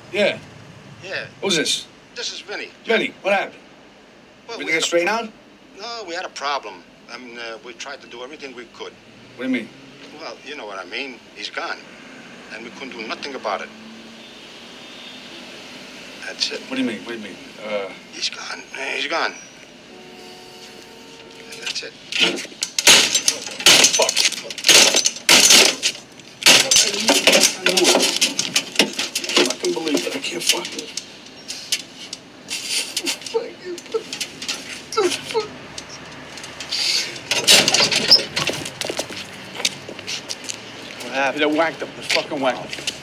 Yeah. Yeah. Who's this? This is Vinny. Vinny, what happened? Well, Everything get straightened out? No, we had a problem. I mean, we tried to do everything we could. What do you mean? Well, you know what I mean. He's gone. And we couldn't do nothing about it. That's it. What do you mean? What do you mean? He's gone. He's gone. That's it. Fuck. I knew it. I fucking believe it. I can't fuck it. What happened? They whacked him. They fucking whacked him.